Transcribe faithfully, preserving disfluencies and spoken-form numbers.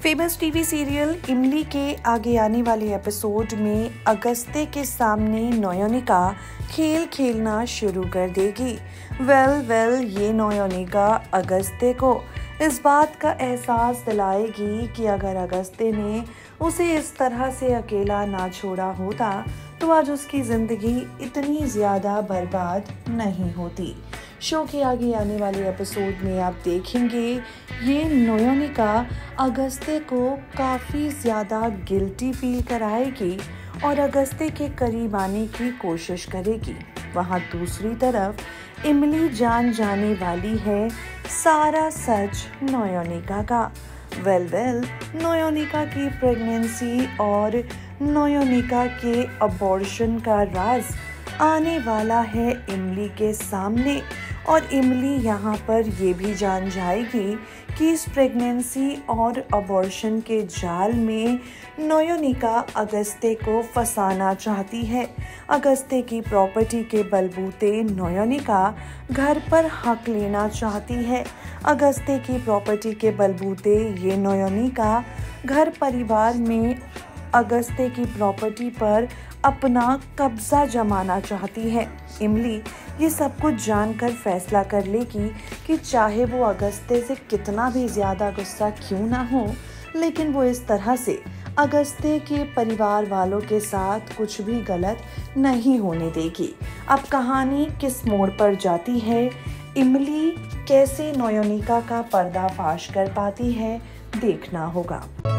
Famous TV serial इमली के आगे आने वाले एपिसोड में अगस्त्य के सामने नयोनिका खेल खेलना शुरू कर देगी। वेल वेल ये नयोनिका अगस्त्य को इस बात का एहसास दिलाएगी कि अगर अगस्त्य ने उसे इस तरह से अकेला ना छोड़ा होता तो आज उसकी जिंदगी इतनी ज्यादा बर्बाद नहीं होती। शो के आगे आने वाले एपिसोड में आप देखेंगे ये नयोनिका अगस्त्य को काफ़ी ज़्यादा गिल्टी फील कराएगी और अगस्त्य के करीब आने की कोशिश करेगी। वहाँ दूसरी तरफ इमली जान जाने वाली है सारा सच नयोनिका का। वेल वेल नयोनिका की प्रेगनेंसी और नयोनिका के अबॉर्शन का राज आने वाला है इमली के सामने और इमली यहाँ पर ये भी जान जाएगी कि इस प्रेगनेंसी और अबॉर्शन के जाल में नयोनिका अगस्त्य को फंसाना चाहती है। अगस्त्य की प्रॉपर्टी के बलबूते नयोनिका घर पर हक लेना चाहती है। अगस्त्य की प्रॉपर्टी के बलबूते ये नयोनिका घर परिवार में अगस्त्य की प्रॉपर्टी पर अपना कब्जा जमाना चाहती है। इमली ये सब कुछ जानकर फैसला कर लेगी कि चाहे वो अगस्त्य से कितना भी ज़्यादा गुस्सा क्यों ना हो, लेकिन वो इस तरह से अगस्त्य के परिवार वालों के साथ कुछ भी गलत नहीं होने देगी। अब कहानी किस मोड़ पर जाती है, इमली कैसे नयोनिका का पर्दाफाश कर पाती है, देखना होगा।